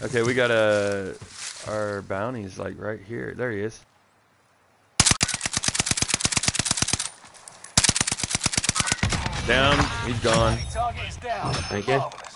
Okay, we got our bounty's like right here. There he is. Down. He's gone. Thank you.